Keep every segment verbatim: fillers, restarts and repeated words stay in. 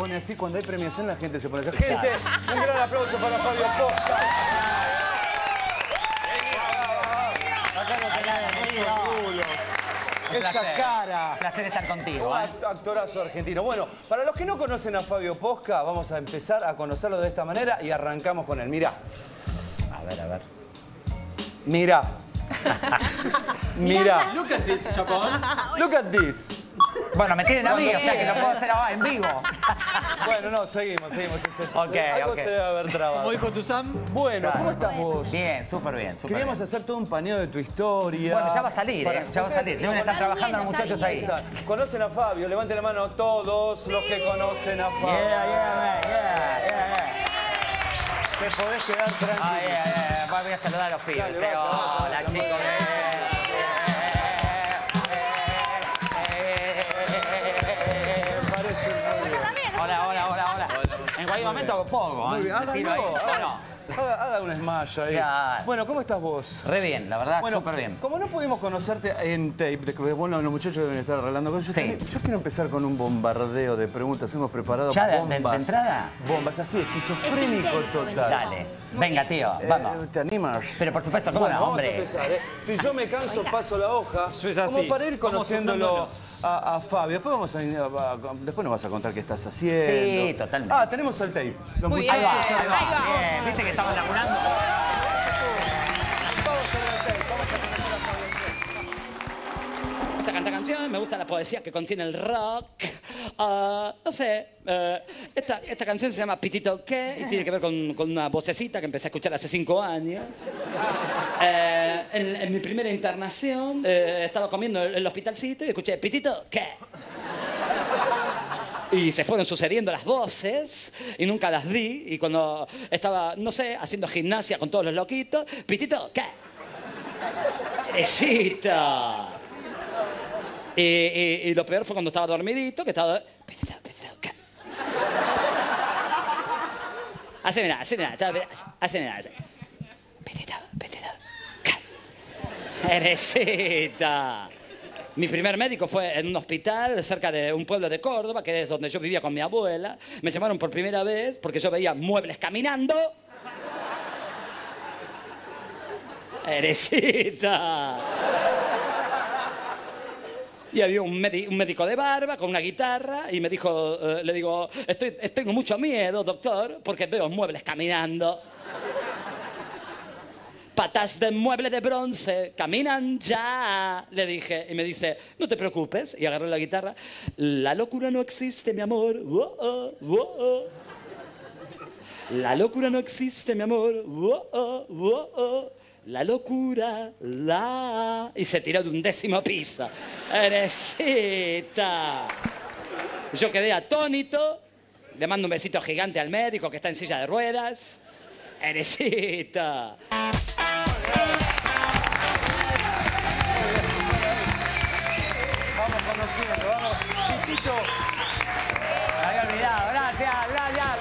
pone así, cuando hay premiación la gente se pone así. Gente, un gran aplauso para Fabio Posca. Acá no tenemos esa placer. cara. Un placer estar contigo. Un ¿eh? act- actorazo argentino. Bueno, para los que no conocen a Fabio Posca, vamos a empezar a conocerlo de esta manera y arrancamos con él. Mirá. A ver, a ver. Mirá. Mirá. Look at this, Chapón. Look at this. Bueno, me tienen a mí, o sea que lo puedo hacer ahora en vivo. Bueno, no, seguimos, seguimos. Ok, Algo ok. se debe haber trabado. ¿Cómo dijo tu Sam? Bueno, Claro. ¿cómo estás vos? Bien, súper bien, súper Queríamos bien. hacer todo un paneo de tu historia. Bueno, ya va a salir, Para- ¿eh? Ya va a salir. Deben estar Está trabajando los viniendo, muchachos está ahí. viniendo. ¿Conocen a Fabio? Levanten la mano todos los que conocen a Fabio. Yeah, yeah, man, yeah, yeah, Te podés quedar yeah. tranquilo. Ah, yeah, yeah. Voy a saludar a los pibes. Dale, eh. va, va, Hola, va, chicos. va. Parece muy bien. Hola, hola, hola, hola. En cualquier momento hago poco. Muy bien, ¿eh? Tiro ahí. háganlo. Bueno, Haga, haga un smash ahí. Claro. Bueno, ¿cómo estás vos? re bien, la verdad, Bueno, súper bien. como no pudimos conocerte en tape, de que, bueno, los muchachos deben estar arreglando cosas. Sí. Yo quiero empezar con un bombardeo de preguntas. Hemos preparado ¿Ya de- de- bombas. de entrada? Bombas, así, esquizofrénico Es intenso, total. Dale, venga, tío, Eh, vamos. ¿Te animas? Pero por supuesto, ¿cómo Bueno, no, vamos hombre? a empezar, ¿eh? Si yo me canso, paso la hoja. Eso es así. Como para ir Vamos conociéndolo turnándonos. a, a Fabio. Después, vamos a, a- después nos vas a contar qué estás haciendo. Sí, totalmente. Ah, tenemos el tape. Los Muy muchachos Ahí va, bien. ahí va. Ahí va. Bien, viste que estaban laburando. Esta canta canción, me gusta la poesía que contiene el rock. Ah, no sé, eh, esta, esta canción se llama Pitito ¿Qué? Y tiene que ver con, con una vocecita que empecé a escuchar hace cinco años. Eh, en, en mi primera internación eh, estaba comiendo en el hospitalcito y escuché Pitito ¿Qué? Y se fueron sucediendo las voces y nunca las vi. Y cuando estaba, no sé, haciendo gimnasia con todos los loquitos, Pitito ¿Qué? Teresita. Y, y, y lo peor fue cuando estaba dormidito, que estaba... Pitito, pitito, ¿qué? Haceme nada, haceme nada, estaba- haceme nada. Pitito, pitito, ¿qué? Teresita. Mi primer médico fue en un hospital cerca de un pueblo de Córdoba, que es donde yo vivía con mi abuela. Me llamaron por primera vez porque yo veía muebles caminando. Teresita. Y había un, médi- un médico de barba con una guitarra y me dijo, eh, le digo, estoy, estoy con mucho miedo, doctor, porque veo muebles caminando. Patas de mueble de bronce, caminan ya, le dije. Y me dice, no te preocupes. Y agarró la guitarra. La locura no existe, mi amor. Oh, oh, oh, oh. La locura no existe, mi amor. Oh, oh, oh, oh. La locura, la... Y se tiró de un décimo piso. Teresita. Yo quedé atónito. Le mando un besito gigante al médico que está en silla de ruedas. Teresita. Vamos conociendo, vamos. Pitito. Me había olvidado, gracias, gracias.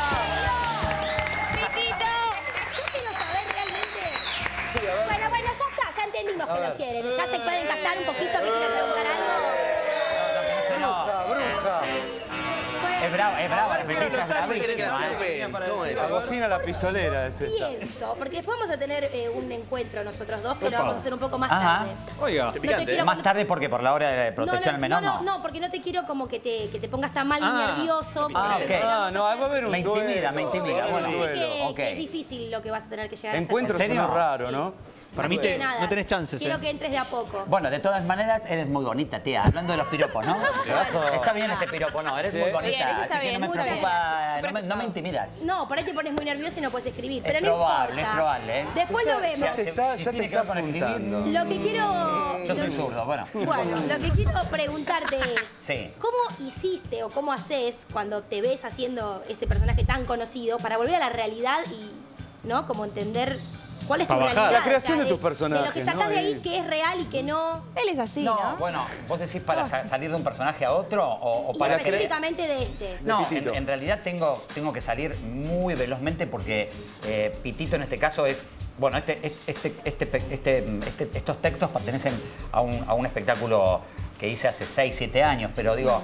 Pitito, yo quiero saber realmente. Bueno, bueno, ya está, ya entendimos que lo quieren. Ya se pueden callar un poquito que quieren preguntar algo. Bruja, bruja. Es brava, es brava, la petiza es bravísima, ¿eh? ¿Cómo es? Agostina la pistolera es esta. Pienso, porque después vamos a tener eh, un encuentro nosotros dos, que lo vamos a hacer un poco más Ajá. tarde. Oiga. No te Picante, quiero- Más tarde porque por la hora de protección al menor, no, no. no, no, porque no te quiero como que te, que te pongas tan mal y Ah. nervioso. Ah, porque ok. lo que Ah, vamos no, a va a hacer- haber un Me intimida, duelo. me intimida, Va a haber bueno. un Yo sé que, duelo, ok. que es difícil lo que vas a tener que llegar a hacer. Encuentro ¿En serio? suena raro, Sí. ¿no? Para mí Así te- que nada, no tenés chances, Quiero ¿eh? que entres de a poco. Bueno, de todas maneras, eres muy bonita, tía. Hablando de los piropos, ¿no? Está bien ese piropo, no. Eres muy Bien, bonita. eso está Así que bien, no me muchas preocupa, gracias. no me, no me intimidas. No, por ahí te pones muy nervioso y no puedes escribir. Es Pero no probable, importa. es probable, ¿eh? Después lo vemos. Ya te está, Si ya te tiene que está ver con escribir, apuntando. Lo que quiero... Yo soy lo- zurdo, bueno. Bueno, lo que quiero preguntarte es, Sí. ¿cómo hiciste o cómo haces cuando te ves haciendo ese personaje tan conocido para volver a la realidad y, ¿no? Como entender cuál es tu Para bajar. realidad? La creación de tus De personajes, lo que sacás ¿no? de ahí Y- que es real y que no... Él es así, ¿no? No, bueno, vos decís para sa- salir de un personaje a otro o, o Y para creer... específicamente de este. No, en, Pitito. en realidad tengo, tengo que salir muy velozmente porque eh, Pitito en este caso es... Bueno, este, este, este, este, este- estos textos pertenecen a un, a un espectáculo que hice hace seis, siete años, pero digo,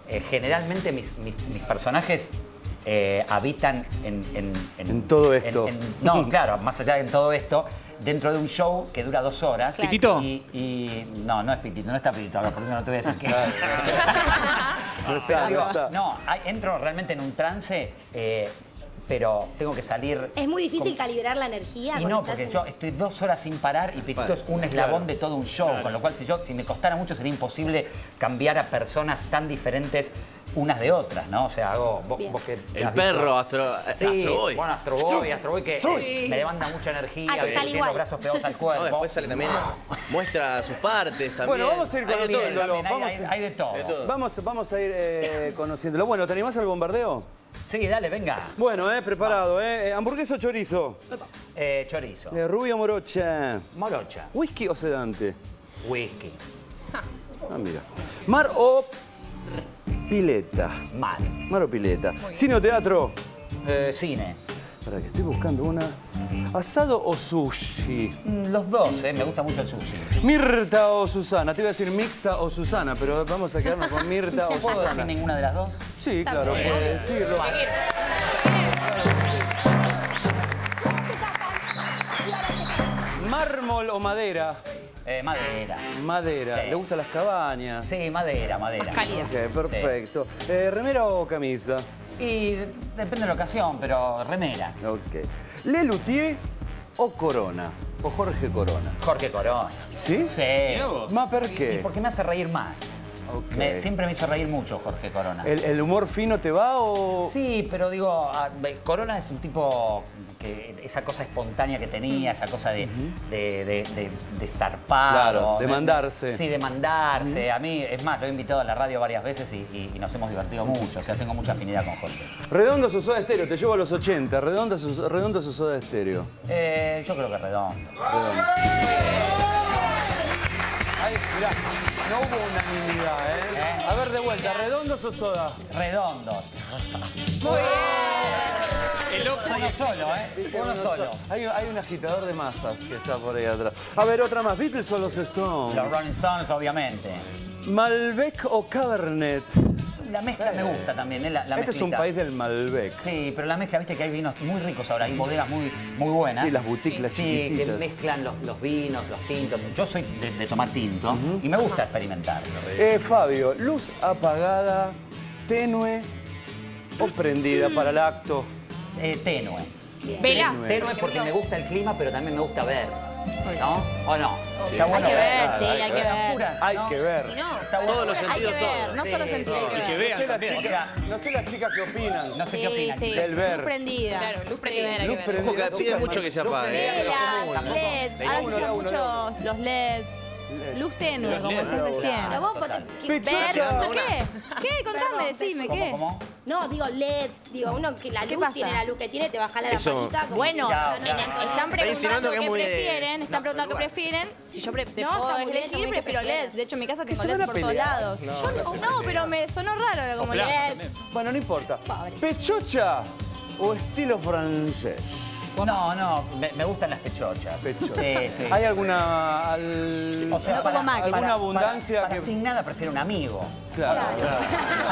eh, generalmente mis, mis, mis personajes eh, habitan en, en, en... En todo esto. en- en- no, claro, más allá de en todo esto, dentro de un show que dura dos horas. Claro. ¿Pitito? Y, y- no, no es Pitito, no está Pitito acá, por eso no te voy a decir que... No está, Pero digo, no está. no, hay- entro realmente en un trance, eh, pero tengo que salir... Es muy difícil con- calibrar la energía. Y cuando no, estás porque en- yo estoy dos horas sin parar y Pitito es un eslabón de todo un show, con lo cual si yo si me costara mucho sería imposible cambiar a personas tan diferentes unas de otras, ¿no? O sea, hago... Vos, Bien. vos que El has perro, visto- Astro, Sí, Astro Boy. bueno, Astro Boy, Astro Boy que eh, me demanda mucha energía, Ah, que que sale tiene igual. los brazos pegados al cuerpo. No, después sale también, muestra sus partes también. Bueno, vamos a ir Hay de todo, conociéndolo. También hay, Vamos- hay- hay de todo. de todo. Vamos, vamos a ir eh, conociéndolo. Bueno, ¿te animás al bombardeo? Sí, dale, venga. Bueno, eh, preparado, ¿eh? ¿Hamburguesa o chorizo? Eh, chorizo. Eh, rubio o morocha. Morocha. ¿Whisky o sedante? Whisky. Ah, mira. ¿Mar o pileta? Mal. Mar o pileta. ¿Cine o teatro? Eh, cine. Para que estoy buscando una. ¿Asado o sushi? Mm, Los dos, eh, me gusta mucho el sushi. ¿Mirta o Susana? Te iba a decir mixta o Susana, pero vamos a quedarnos con Mirta o ¿Puedo decir Susana. ninguna de las dos? Sí, claro, bien. puede decirlo. ¿Mármol o madera? Eh, madera. Madera. Sí. ¿Le gustan las cabañas? Sí, madera, madera. Ok, perfecto. Eh, ¿Remera o camisa? Y depende de la ocasión, pero remera. Ok. ¿Le Luthier o Corona? O Jorge Corona. Jorge Corona. ¿Sí? Sí. ¿Más por Y qué? porque me hace reír más. Ok. Me- siempre me hizo reír mucho Jorge Corona. ¿El, el humor fino te va o...? Sí, pero digo, ah, ve, Corona es un tipo que esa cosa espontánea que tenía, esa cosa de, de, de, de- de zarpar. Claro, o de mandarse. Sí, de mandarse. A mí, es más, lo he invitado a la radio varias veces y, y- y nos hemos divertido mucho. O sea, tengo mucha afinidad con Jorge. Redondos o Soda Estéreo, te llevo a los ochenta. Redondos o, redondos o Soda Estéreo. Eh, yo creo que redondo. Redondo. Ay, mirá, no hubo unanimidad, ¿eh? ¿Eh? A ver, de vuelta, ¿redondos o soda? Redondos. El otro Uno solo, ¿eh? Uno solo. Hay, hay un agitador de masas que está por ahí atrás. A ver, otra más. ¿Beatles o los Stones? Los Rolling Stones, obviamente. ¿Malbec o Cabernet? La mezcla me gusta también, ¿eh? La, la Este es un mezclita. país del Malbec. Sí, pero la mezcla, viste que hay vinos muy ricos ahora, hay bodegas muy, muy buenas. Sí, las boutiques, las Sí, que chiquititas. mezclan los, los vinos, los tintos. Yo soy de, de tomar tinto y me gusta experimentar. Eh, Fabio, luz apagada, tenue o prendida para el acto. Eh, tenue. Velas. Tenue porque me gusta el clima, pero también me gusta ver. ¿No? ¿O no? Está Hay que ver, sí, hay hay que que ver. ver. Oscura, Hay ¿no? que ver. Si no, Está bueno. Todos los hay que sentidos, ver, todos. no solo Sí, sentir, hay sí. que Y que ver. vean No sé, las también. chicas, no sé las chicas qué opinan. No sé qué Sí, opinan. sí, Del ver. luz prendida. Claro, luz Hay que prendida. ver, hay Luz que ver. prendida. Ojo, que pide mucho que se Luz apague. prendida. Velas, L E Ds, ahora Uno, se usan uno, mucho los L E Ds. Luz tenue, como decías Pero recién. vos, te- ¿qué- Ver, Pechuga. ¿qué? ¿Qué? Contame, decime, ¿Cómo, ¿qué? cómo? No, digo L E Ds, digo, uno que la ¿Qué luz pasa? tiene la luz que tiene, te va a jalar Eso. la patita. como- Bueno, Claro, en- claro. están Está insinuando preguntando que es qué muy de- prefieren, están preguntando qué prefieren. Si yo pre- te No, puedo está muy bien, está elegir, muy bien que prefiero L E Ds. prefieras. De hecho, en mi casa tengo se L E van Ds a por todos pelear. lados. Yo no, no, pero me sonó raro como L plasma E Ds. Bueno, no importa. ¿Pechocha o estilo francés? No, no, me, me gustan las pechochas. Pechocha. Sí, sí. ¿Hay alguna al- O sea, No para- como Macri. alguna para- abundancia para, que... para sin nada prefiero un amigo. Claro, claro.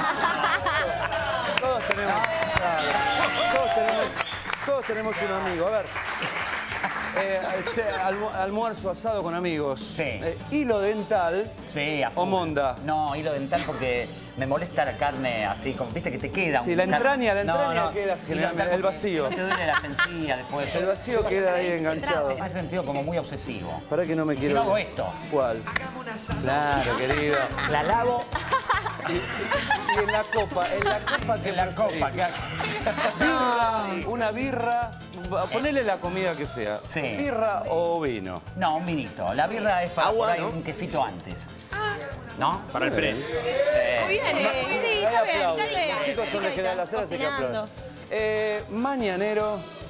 Todos tenemos, claro, todos tenemos, todos tenemos un amigo. A ver, eh, se- almu- almuerzo asado con amigos. Sí. Eh, hilo dental Sí, a o full. monda. No, hilo dental porque me molesta la carne así, como viste que te queda. Sí, un la car- entraña, la entraña queda hilo generalmente, dental el porque vacío. no te duele la sencilla después. El vacío queda ahí enganchado. En ese sentido como muy obsesivo. Para que no me Y si quiero... no hago esto, ¿Cuál? Claro, querido. la lavo Y en la copa, en la copa que en la copa. que- Birra, una birra, ponele la comida que sea. Sí. Birra o vino. No, un vinito. La birra es para Agua, por ahí ¿no? un quesito antes. ¿No? Para el pre. Muy bien, eh, sí, Ahí está bien. aplaudo. está bien. Los chicos son los que dan las horas, así que Cocinando. aplauden. Eh, mañanero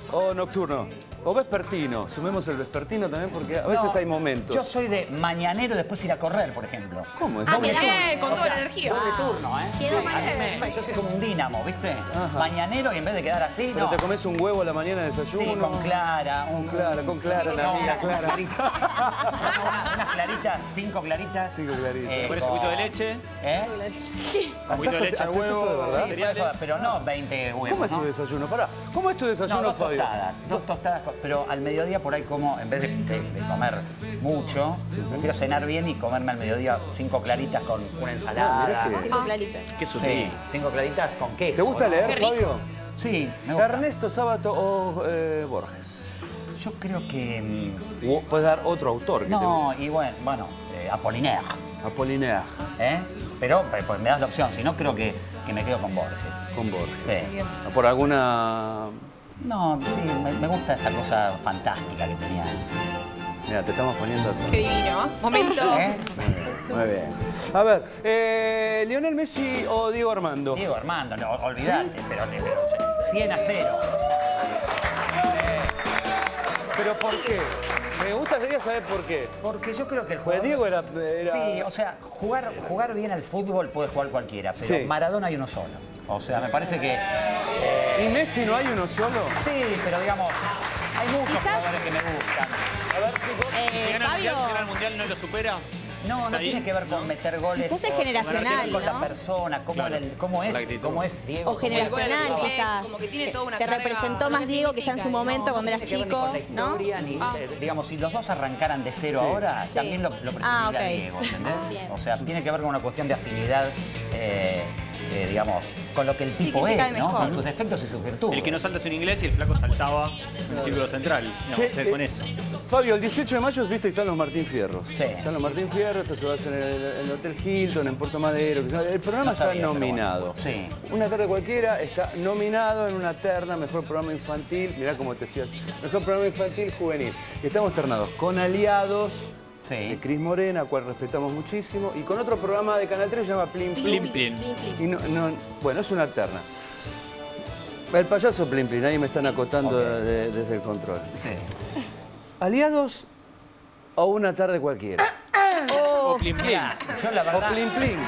o nocturno. O vespertino. Sumemos el vespertino también porque a veces No, hay momentos. Yo soy de mañanero y después ir a correr, por ejemplo. ¿Cómo es? Ah, quedó Bien, con O toda sea, la energía. Doble turno, ¿eh? Quedó Sí, a mí me- yo soy como un dínamo, ¿viste? Mañanero y en vez de quedar así, Pero no. te comes un huevo a la mañana de desayuno. Sí, con clara. Con clara, con clara, la amiga unas Clara. claritas. Una- unas claritas, cinco claritas. Cinco claritas. Eh, ¿Pones un poquito de leche? ¿Eh? Un poquito de leche ¿Haces al eso huevo, de verdad? Sí, puede joder, pero no veinte huevos, ¿Cómo es tu ¿no? desayuno? Pará, ¿cómo es tu No, desayuno, dos Fabio? tostadas, dos tostadas, con- pero al mediodía por ahí como, en vez de, de- de comer mucho, quiero cenar bien y comerme al mediodía cinco claritas con una ensalada. mirá que- Cinco claritas. Qué Sí, sutil. cinco claritas con queso. ¿Te gusta ¿no? leer, Qué rico. Fabio? Sí, me gusta. ¿Ernesto Sábato o eh, Borges? Yo creo que... mm, O puedes dar otro autor que No, y bueno, bueno eh, Apollinaire, te Apollinaire, ¿eh? Pero pues, pues me das la opción, si no creo que, que me quedo con Borges. con Borges. Sí. ¿Por alguna...? No, sí, me, me gusta esta cosa fantástica que tenía. Mira, te estamos poniendo... Qué divino. Momento. ¿Eh? Muy bien. A ver, eh, ¿Lionel Messi o Diego Armando? Diego Armando, no, olvídate, pero, pero cien a cero. ¿Pero por qué? Me gustaría saber por qué. Porque yo creo que el Pues jugador... Diego era... era- Sí, o sea, jugar, jugar bien al fútbol puede jugar cualquiera, pero Sí. Maradona hay uno solo. O sea, me parece que... ¿Y Messi no hay uno solo? Sí, pero digamos, hay muchos Quizás- jugadores que me gustan. Eh, Si gana el Fabio, mundial, si gana el mundial, ¿no lo supera? No, no ¿Está ahí? tiene que ver con meter goles. Quizás es o- generacional, tiene que ver con ¿no? la persona, cómo, Claro. era el- cómo La es, actitud. cómo es Diego. o cómo es- generacional, Como quizás. como que tiene toda una Te carga, representó lo más que Diego quizás en su significa, momento cuando No eras tiene que ver ni chico, con la ¿no? historia, ni, Ah. eh, digamos, si los dos arrancaran de cero Sí. ahora, Sí. también lo, lo preferiría Ah, ok. a Diego, ¿entendés? Bien. O sea, tiene que ver con una cuestión de afinidad, eh, eh, digamos, con lo que el tipo que te cae es, ¿no? mejor. Con sus defectos y sus virtudes. El que no salta es un inglés y el flaco saltaba en el círculo central. No, Sí, hacer con eh, eso. Fabio, el dieciocho de mayo, viste, están los Martín Fierro. Sí. Están los Martín Fierro, esto se va a hacer en el, en el Hotel Hilton, en Puerto Madero. que se- El programa No está sabía, pero nominado. bueno. Sí. Una tarde cualquiera está nominado en una terna, mejor programa infantil. Mirá cómo te decías, mejor programa infantil juvenil. Y estamos ternados con Aliados, Sí. de Cris Morena, al cual respetamos muchísimo, y con otro programa de Canal tres que se llama Plim Plim. Plin, plin. Y no, no- bueno, es una terna. El payaso Plim Plim, ahí me están acotando de- desde el control. Sí. ¿Aliados o una tarde cualquiera? O plim, plim. Mira, yo la O verdad... Plim Plim.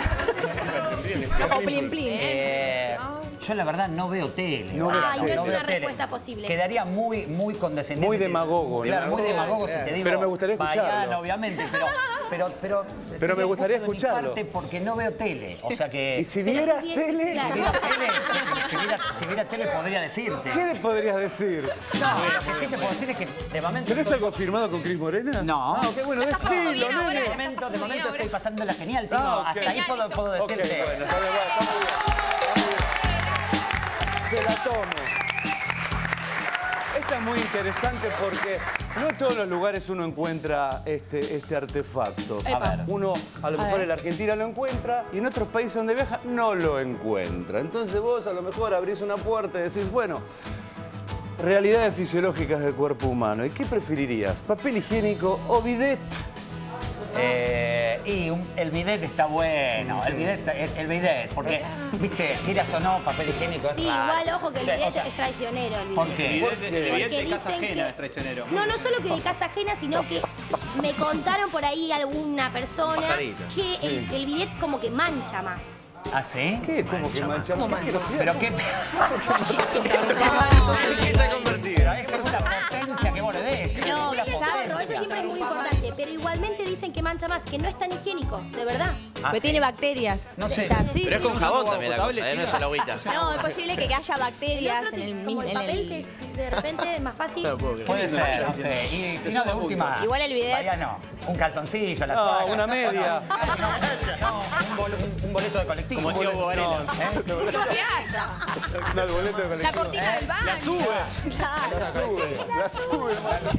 O plin plin. Eh, yo la verdad no veo tele. No veo Ay, no tele. es una veo tele. respuesta posible. Quedaría muy, muy condescendiente. Muy demagogo, ¿no? Claro, muy demagogo si te digo. Pero me gustaría escucharlo. Baiano, obviamente, pero... Pero, pero, Pero sería me gustaría injusto de mi escucharlo. parte porque no veo tele. O sea que... Y si Pero vieras si bien- tele, claro. Si viera tele, si viera, si viera tele podría decirte. ¿qué le podrías decir? No, lo que sí te puedo decir es que de momento... ¿Tenés algo firmado con Cris Morena? No. Ah, qué bueno, La estás pasando decilo, bien ahora, nene. De la momento, estás de pasando momento bien estoy ahora. pasándola genial, tío. Ah, ok. Hasta ahí puedo, puedo Ok, decirte. bueno, está bien, bueno, está muy bien. Está muy bien. Se la tomo. Esta es muy interesante porque no en todos los lugares uno encuentra este, este artefacto. A ver. Uno, a lo mejor en la Argentina lo encuentra y en otros países donde viaja no lo encuentra. Entonces vos a lo mejor abrís una puerta y decís, bueno, realidades fisiológicas del cuerpo humano. ¿Y qué preferirías? ¿Papel higiénico o bidet? Eh, y un- el bidet está bueno, el bidet, el, el bidet, porque, viste, quieras o no, papel higiénico es Sí, raro. igual, ojo que el O sea, bidet o sea, es traicionero. El ¿Por bidet. qué? El bidet de- el bidet Porque de casa dicen ajena que- es traicionero. No, no solo que de casa ajena, sino que me contaron por ahí alguna persona Pajarito. que el, el bidet como que mancha más. ¿Ah, sí? ¿Qué? ¿Cómo que mancha? ¿Cómo ¿Qué mancha? asquerosidad? Pero qué... ¿En qué se ha convertido? Esa es la potencia que vos le des. esa No, es la quizás- Pero eso potencia. siempre es muy importante. Pero igualmente dicen que mancha más, que no es tan higiénico, de verdad. Ah, Porque sí. tiene bacterias. No sé. O sea, sí, Pero es sí. con jabón también la potable, cosa, ¿eh? No es chica. solo agüita. No, es posible que haya bacterias en el Como mismo. el en papel el- que es, de repente es más fácil. No puedo creer. Puede ser, no sé. Y si no, de última... Igual el bidet- Mariano, un calzoncillo, la No, toalla. una media. No, un, bol- un- un boleto de colectivo. Como decía Hugo Varela. ¿Eh? ¿Qué haya? No, el boleto de La colectivo. cortina del baño. La sube. La sube, la sube.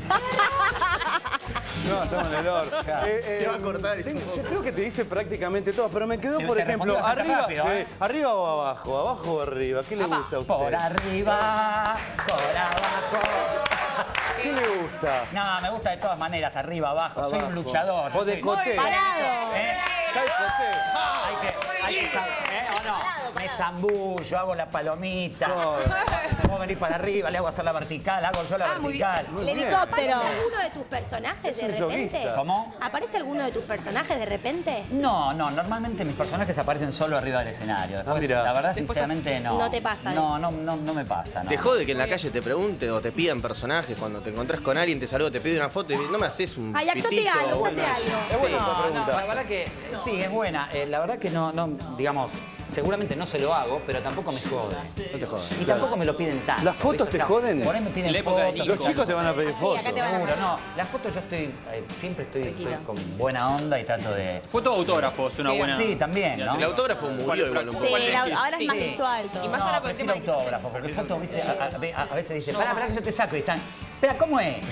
No, estamos en el horno. Eh, eh, Te va a cortar eso. tengo- Yo creo que te dice prácticamente todo, pero me quedó, Te- por te ejemplo, respondió bastante arriba, rápido, sí, ¿eh? arriba o abajo, abajo o arriba. ¿Qué le gusta a usted? Por arriba, por abajo. ¿Qué le gusta? No, me gusta de todas maneras, arriba, abajo. Soy un Abajo. luchador. O de soy- coté. Parado. ¿Eh? Cae coté. Hay que, hay que, sab- ¿eh? no, me zambullo, hago la palomita. Puedo venir para arriba, le hago hacer la vertical, hago yo la Ah, muy vertical. ¿Aparece El helicóptero. alguno de tus personajes de repente? ¿Cómo? ¿Aparece alguno de tus personajes de repente? No, no, normalmente mis personajes aparecen solo arriba del escenario. Después, Ah, mira. la verdad, Después sinceramente, no. no te pasa, No, no, no, no me pasa, no. ¿Te jode que en la calle te pregunten o te pidan personajes cuando te encontrás con alguien, te saluda, te pide una foto y no me haces un Ay, actuate pitito? algo, Bueno. actuate algo. Es buena esa No, no, pregunta. la verdad que sí, es buena. Eh, la verdad que no, no, digamos, seguramente no se lo hago, pero tampoco me jode. No te jodas. Y tampoco me lo piden tanto. ¿Las fotos ¿viste? te joden? Por ahí me piden En la época de fotos. Nico. Los chicos te van a pedir Así, fotos. acá te van a Seguro, no. Las fotos yo estoy, eh, siempre estoy, estoy con buena onda y trato de... Foto autógrafos, una Sí, buena. sí, también, ¿no? El autógrafo murió igual un poco. Sí, la- ahora es Sí. más visual todo. Y más No, ahora con el prefiero tema de que no sé. autógrafo, porque foto a veces, a, a- a veces dice, pará, pará que yo te saco y están, espera, ¿cómo es?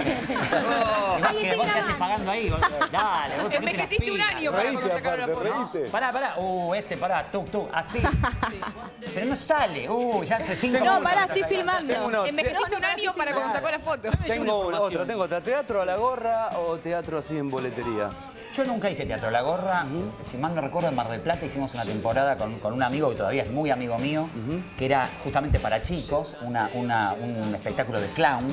Y vos Ay, que ese vos te grabás. estés pagando ahí, vos- dale, vos ponete Envejeciste las un pilas. año para cuando Reíte, sacaron la aparte, foto. reíte. Pará, pará, uh, este, pará, tú, tú, así. Pero no sale, uh, ya hace cinco No, minutos. pará, estoy filmando. Tengo uno- Envejeciste un año para cuando sacó la foto. Tengo una- información. otra, tengo otra. ¿Teatro a la gorra o teatro así en boletería? Yo nunca hice teatro. La Gorra, si mal no recuerdo, en Mar del Plata hicimos una temporada con, con un amigo que todavía es muy amigo mío, que era justamente para chicos, una, una- un espectáculo de clown,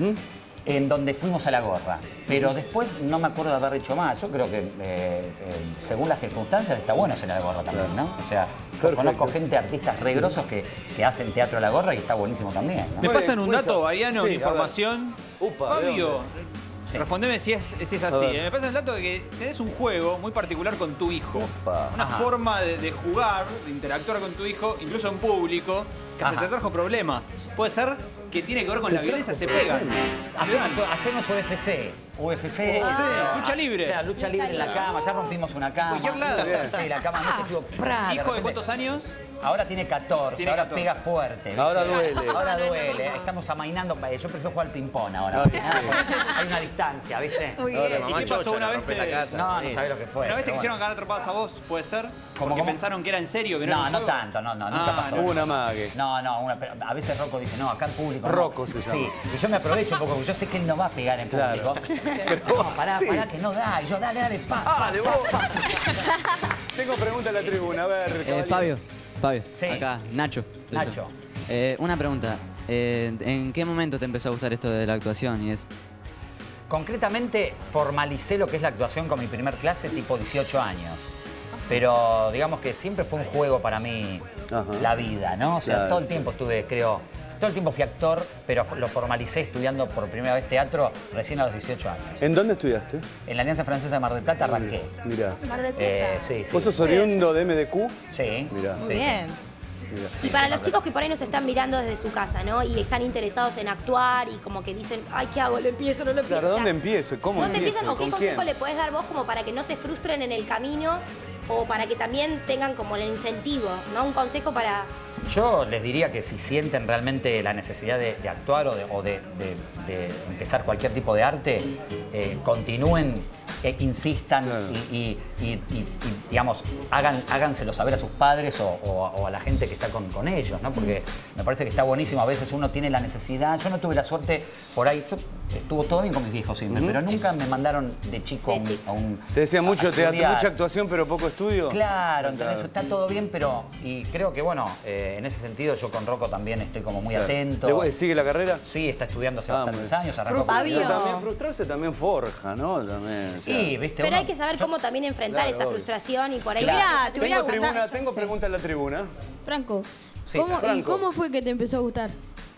en donde fuimos a La Gorra. Pero después no me acuerdo de haber hecho más. Yo creo que, eh, eh, según las circunstancias, está bueno hacer La Gorra también, ¿no? O sea, Perfecto. conozco gente, artistas re grosos que, que hacen teatro a La Gorra y está buenísimo también, ¿no? ¿Me Puede- pasan un puede dato, ser. Mariano, Sí, una a ver. información? Upa, ¿de Fabio, dónde? Sí. respondeme si es, si es así. A ver. Me pasa el dato de que tenés un juego muy particular con tu hijo. Upa. Una Ajá. forma de, de jugar, de interactuar con tu hijo, incluso en público, que hasta Ajá. te trajo problemas. Puede ser que tiene que ver con la violencia, se pegan. Hacemos, hacemos U F C. U F C. Ah, lucha libre. Claro, lucha libre en la cama. Ya rompimos una cama. Cualquier lado. Sí, la cama no se hizo. ¡pra! ¿Hijo de repente- cuántos años? Ahora tiene catorce, Tiene ahora catorce. pega fuerte. ¿viste? Ahora duele. Ahora duele. Estamos amainando. Yo prefiero jugar al ping-pong ahora. Ah, hay una distancia, ¿viste? Muy Ahora, bien. mamá ¿Y qué pasó chocha, una le vez rompés te- la casa. No, no venís. sabés lo que fue. Una vez te pero quisieron bueno. ganar trompadas a vos, ¿puede ser? ¿Cómo, Porque cómo? pensaron que era en serio, que no, No, era un no juego. tanto, no, no, nunca Ah, pasó. Hubo una mague. No, no, una- pero a veces Rocco dice, no, acá en público. no. Rocco se llama. Sí, y yo me aprovecho un poco, porque yo sé que él no va a pegar en Claro. público. No, pará, sí. pará, que no da. Y yo, dale, dale, pa, pa, Dale, pa, vos. pa. Tengo pregunta en la tribuna, a ver. Eh, caballero. Fabio, Fabio, Sí. acá, Nacho. soy yo. Nacho. Eh, una pregunta. Eh, ¿En qué momento te empezó a gustar esto de la actuación y eso? Concretamente, formalicé lo que es la actuación con mi primer clase tipo dieciocho años. Pero digamos que siempre fue un juego para mí Ajá. la vida, ¿no? O sea, Claro. todo el tiempo estuve, creo, todo el tiempo fui actor, pero lo formalicé estudiando por primera vez teatro recién a los dieciocho años. ¿En dónde estudiaste? En la Alianza Francesa de Mar del Plata arranqué. Mirá. Mar del Plata. Eh, sí, sí. ¿Vos sos oriundo de M D Q? Sí. Mirá. Muy bien. Y para los chicos que por ahí nos están mirando desde su casa, ¿no? Y están interesados en actuar y como que dicen, ay, ¿qué hago? ¿Lo empiezo no lo empiezo? Claro, O sea, ¿dónde empiezo? ¿Cómo ¿Dónde empiezo? empiezan o qué ¿Con consejo quién? le podés dar vos como para que no se frustren en el camino o para que también tengan como el incentivo, ¿no? Un consejo para... Yo les diría que si sienten realmente la necesidad de, de actuar o de, o de- de- de empezar cualquier tipo de arte, eh, continúen, eh, insistan Claro. y, y- y- y- y, digamos, hagan, háganselo saber a sus padres o, o- o a la gente que está con, con ellos, ¿no? Porque me parece que está buenísimo. A veces uno tiene la necesidad. Yo no tuve la suerte por ahí. Yo estuvo todo bien con mis viejos siempre, pero nunca me mandaron de chico a un, a un- Te decía a- mucho a teatro, estudiar. mucha actuación, pero poco estudio. Claro, ¿entendés? Claro. Está todo bien, pero... Y creo que, bueno, eh, en ese sentido yo con Rocco también estoy como muy Claro. atento. ¿Le- ¿Sigue la carrera? Sí, está estudiando hace Ah, bastantes muy- años, arrancó Frustrarse con- Fabio. también, frustrarse también forja, ¿no? También, o sea. Y, viste, Pero uno- hay que saber cómo también enfrentar Claro, esa obvio. frustración y por ahí... Mira, Mira, te voy a Tengo, tribuna, contar- tengo sí. pregunta en la tribuna. Franco, Sí, ¿cómo, ¿y Franco. cómo fue que te empezó a gustar?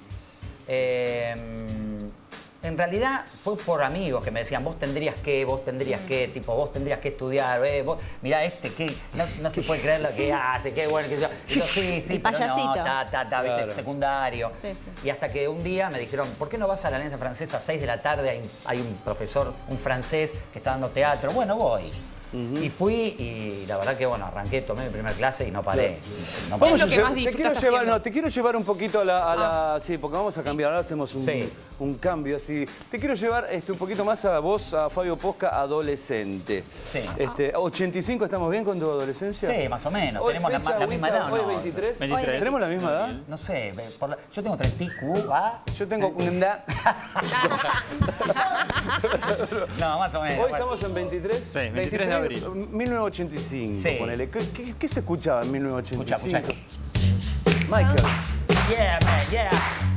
Eh, en realidad fue por amigos que me decían, vos tendrías que, vos tendrías que, tipo, vos tendrías que estudiar, eh, vos, mirá este, que no, no se puede creer lo que hace, qué bueno que yo. Y yo, sí, sí, El pero no, payasito. ta, ta, ta, viste, Claro. secundario. Sí, sí. Y hasta que un día me dijeron, ¿por qué no vas a la Alianza Francesa a seis de la tarde? Hay, hay un profesor, un francés, que está dando teatro. Bueno, voy. Y fui y la verdad que, bueno, arranqué, tomé mi primera clase y no paré. No paré. ¿Qué es lo que a más lle- te quiero disfrutas llevar, haciendo? no, te quiero llevar un poquito a la, a la- sí, porque vamos a cambiar, ahora hacemos un, Sí. un cambio así. Te quiero llevar este, un poquito más a vos, a Fabio Posca, adolescente. Sí. Este, ochenta y cinco, ¿estamos bien con tu adolescencia? Sí, más o menos. Hoy Tenemos la, fecha, la misma Wisa, edad, ¿o hoy no? veintitrés. veintitrés. ¿Tenemos la misma edad? No sé, ve- por la- yo tengo treinta y cuatro, ¿ah? Yo tengo una... No, más o menos. Hoy bueno. estamos en veintitrés. Sí, veintitrés de abril. mil novecientos ochenta y cinco, Sí. ponele. ¿Qué, qué, qué se escuchaba en mil novecientos ochenta y cinco? Escucha, Michael. Yeah, man, yeah.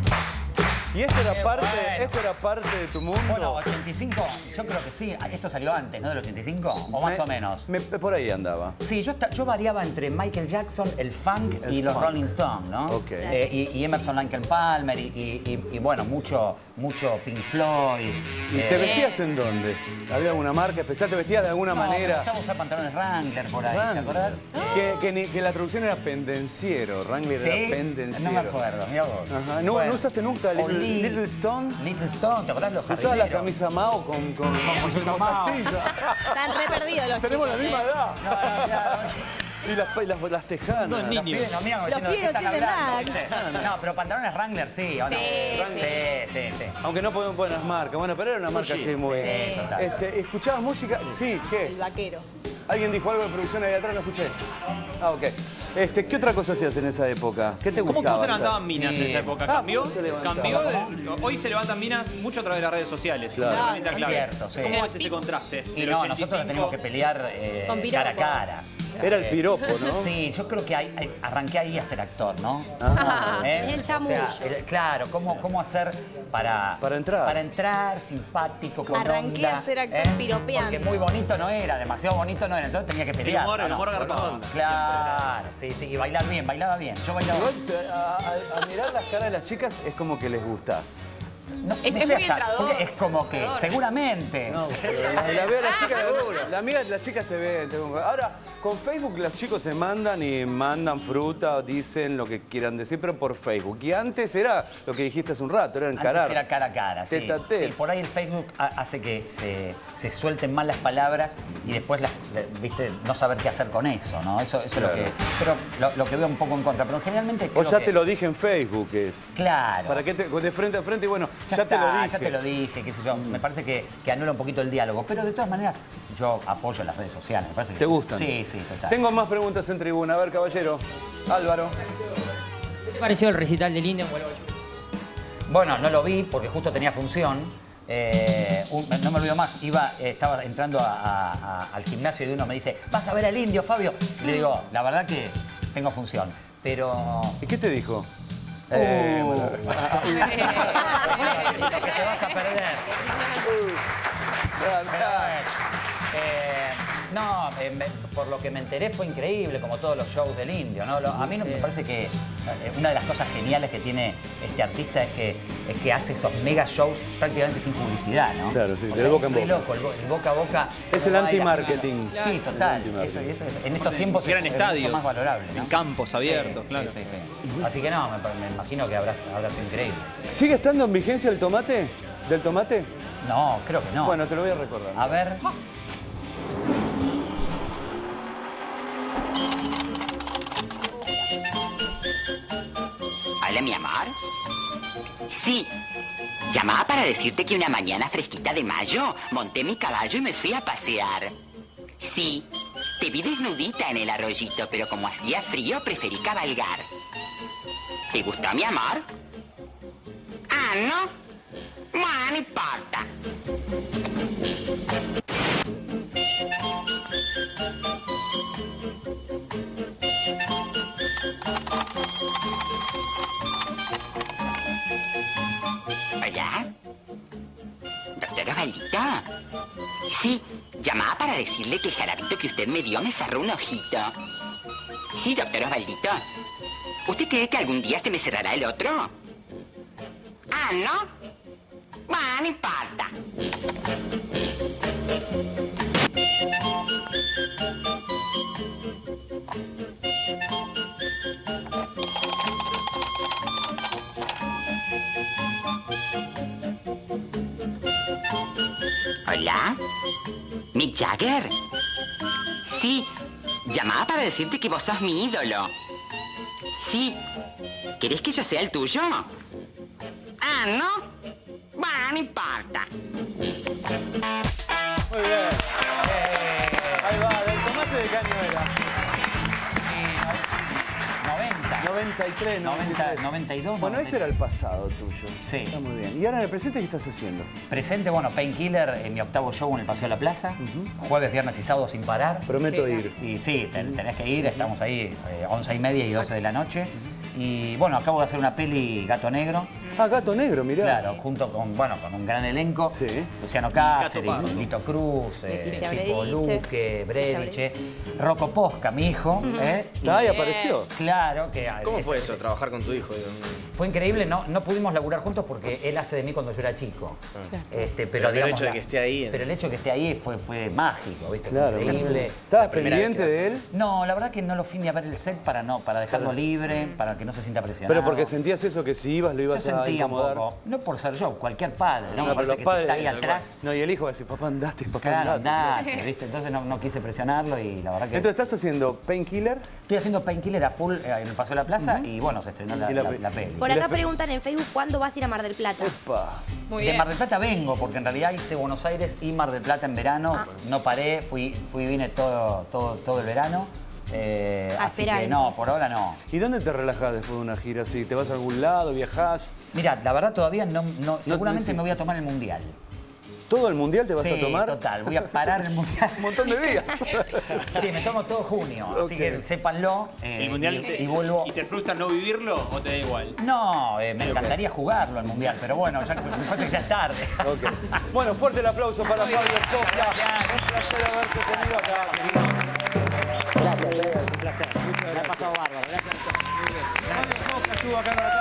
¿Y esto era, Qué parte, bueno. esto era parte de tu mundo? Bueno, ochenta y cinco, yo creo que sí. Esto salió antes, ¿no? Del ochenta y cinco, o más Me- o menos. me- por ahí andaba. Sí, yo, esta- yo variaba entre Michael Jackson, el funk El y los funk. Rolling Stones, ¿no? Ok. Eh, y, y Emerson Lake and Palmer y, y- y- y, bueno, mucho, mucho Pink Floyd. ¿Y eh, te vestías en dónde? ¿Había alguna marca especial? ¿Te vestías de alguna no, me manera? gustaba usar pantalones Wrangler por ahí, Wrangler. ¿te acordás? Que, que ni- que la traducción era pendenciero. Wrangler ¿Sí? era pendenciero. No me acuerdo, mira vos. Ajá. ¿No, Bueno. ¿no usaste nunca Little, Olí- Little Stone? Little Stone, ¿te acordás los ¿Usabas jardineros? la camisa Mao con, con, con, con Mao. mostacilla? Están re perdidos los Tenemos la chicos, misma ¿eh? edad. No, no, claro. Y las, y las, las tejanas. Dos Los niños. pibes nos miran como Los diciendo, pibes ¿de qué no están entienden hablando? ¿Viste? No, pero pantalones Wrangler sí, ¿o no? Sí, sí, sí, sí. Aunque no podemos poner las marcas. Bueno, pero era una marca así muy... Sí, total. Este, ¿Escuchabas música? Sí, ¿qué? El vaquero. ¿Alguien dijo algo de producción ahí atrás? No escuché. Ah, ok. Este, ¿qué otra cosa hacías en esa época? ¿Qué te ¿Cómo, gustaba? cómo se levantaban minas Sí. en esa época? Ah, ¿Cambió? ¿cómo se levantaban? ¿Cambió? de- hoy se levantan minas mucho a través de las redes sociales. Claro. Una herramienta Es clave. cierto, sí. ¿Cómo es ese contraste? Y del no, ochenta y nosotros cinco? tenemos que pelear eh, Con cara a piropos. cara. Era el Eh, piropo, ¿no? Sí, yo creo que ahí- ahí- arranqué ahí a ser actor, ¿no? Ah. ¿Eh? Es el O sea, chamullo. el- claro, ¿cómo, cómo hacer para... Para entrar. Para entrar, simpático, con Arranqué onda, a ser actor piropeando. Porque muy bonito no era, demasiado bonito no era, entonces tenía que pelear. humor, ¿o el no? humor agarpaba. Claro, sí, sí, y bailar bien, bailaba bien. Yo bailaba Igual, a, a- a mirar las caras de las chicas es como que les gustás. No, Es- no es sé muy hasta- entrador. porque Es como que, Entrador. seguramente. No, pero la, la, veo, las chicas, la, amiga- las chicas te ven. te ven. Ahora, con Facebook los chicos se mandan y mandan fruta o dicen lo que quieran decir, pero por Facebook. Y antes era lo que dijiste hace un rato, era encarar. Antes era cara a cara, sí. Tete a tete. Sí, por ahí el Facebook ha- hace que se, se suelten mal las palabras y después, las, le- viste, no saber qué hacer con eso, ¿no? Eso, eso Claro. es lo que, pero lo, lo que veo un poco en contra. Pero generalmente O creo ya que- te lo dije en Facebook, es. Claro. ¿Para qué te, de frente a frente? Y bueno, ya, Ya, te lo está, dije. ya te lo dije, qué sé yo. Me parece que, que anula un poquito el diálogo. Pero de todas maneras, yo apoyo las redes sociales. Me parece que ¿Te gustan? Sí, sí, total. Tengo más preguntas en tribuna. A ver, caballero. Álvaro. ¿Qué te pareció el recital del Indio en Gualeguaychú? Bueno, no lo vi porque justo tenía función. Eh, un- no me olvido más, iba, eh, estaba entrando a- a- a- al gimnasio y uno me dice, ¿vas a ver al Indio, Fabio? Y le digo, la verdad que tengo función, pero... ¿Y qué te dijo? Uh, Eh, bueno. lo que te vas a perder. Eh, no, eh, me- por lo que me enteré fue increíble, como todos los shows del Indio, ¿no? Lo- a mí no, me parece que eh, una de las cosas geniales que tiene este artista es que, es que hace esos mega shows prácticamente sin publicidad, ¿no? Claro, sí, O del sea, boca es en re boca. loco, el, bo- el boca a boca. Es el baila, anti-marketing. claro. Sí, total. El Eso, eso es- en estos tiempos Si eran es, es estadios, mucho más valorable, ¿no? en campos abiertos, Sí, claro. sí, sí, sí. Así que no, me, me imagino que habrá, habrá sido increíble. ¿Sigue estando en vigencia el tomate? ¿Del tomate? No, creo que no. Bueno, te lo voy a recordar. A ver. Hola, mi amor. Sí. Llamaba para decirte que una mañana fresquita de mayo monté mi caballo y me fui a pasear. Sí. Te vi desnudita en el arroyito, pero como hacía frío preferí cabalgar. ¿Te gustó, mi amor? Ah, ¿no? Bueno, no importa. Hola. Doctor Osvaldito. Sí, llamaba para decirle que el jarabito que usted me dio me cerró un ojito. Sí, doctor Osvaldito. ¿Usted cree que algún día se me cerrará el otro? Ah, ¿no? Bueno, no importa. Hola. ¿Mick Jagger? Sí, llamaba para decirte que vos sos mi ídolo. Sí. ¿Querés que yo sea el tuyo? Ah, ¿no? Bueno, no importa. Muy bien. Ahí va, del tomate de caño era. noventa. noventa y tres, noventa, noventa y dos. Bueno, noventa y tres. ese era el pasado tuyo. Sí. Está muy bien. ¿Y ahora en el presente qué estás haciendo? Presente, bueno, Painkiller en mi octavo show en el Paseo de la Plaza. Jueves, viernes y sábado sin parar. Prometo ir. Y sí, ten- tenés que ir. Estamos ahí eh, once y media y doce de la noche. Y bueno, acabo de hacer una peli Gato Negro. Ah, Gato Negro, mirá. Claro, junto con, bueno, con un gran elenco. Sí. Luciano Cáceres, Lito Cruz, eh, Leticia Chico Brediche. Luque, Brediche, Rocco Posca, mi hijo. ¿eh? Y- Ah, y apareció. Claro que... ¿Cómo es- fue eso, trabajar con tu hijo? Fue increíble, no, no pudimos laburar juntos porque él hace de mí cuando yo era chico. Este, pero, Pero el digamos, hecho de la- que esté ahí en- Pero el hecho de que esté ahí fue, fue mágico, ¿viste? Fue Claro. increíble. ¿Estabas La primera vez pendiente que de él? No, la verdad que no lo fui ni a ver el set para no, para dejarlo libre, para que no se sienta presionado. Pero porque sentías eso, que si ibas lo Yo ibas a sentía un incomodar. poco, no por ser yo, cualquier padre, ¿no? Me pero parece los que padres- si está ahí tal atrás, No, y el hijo va a decir, papá, andate, papá, claro, andate. andate, ¿viste? Entonces no, no quise presionarlo y la verdad que... Entonces, ¿estás haciendo Painkiller? Estoy haciendo Painkiller a full eh, en el Paseo de la Plaza y bueno, se estrenó la, Y la la- pe- la peli. Por acá preguntan en Facebook cuándo vas a ir a Mar del Plata. Epa. Muy De bien. Mar del Plata vengo, porque en realidad hice Buenos Aires y Mar del Plata en verano. Ah. No paré, fui, fui y vine todo, todo, todo el verano. Eh, A así esperar, que no, entonces. por ahora no. ¿Y dónde te relajás después de una gira así? ¿Te vas a algún lado, viajás? Mira, la verdad todavía no, no seguramente sí. me voy a tomar el Mundial. ¿Todo el mundial te vas sí, a tomar? total, voy a parar el Mundial. Un montón de días. Sí, me tomo todo junio, Ok. así que sépanlo. eh, ¿El mundial y, te, y vuelvo... y te frustra no vivirlo o te da igual? No, eh, me encantaría jugarlo el Mundial, pero bueno, ya, me parece que ya es tarde. Ok. Bueno, fuerte el aplauso para Fabio Copla. Un placer haberte tenido acá, querido. Gracias, un placer. Me ha pasado bárbaro. Gracias. Fabio Copla estuvo acá en la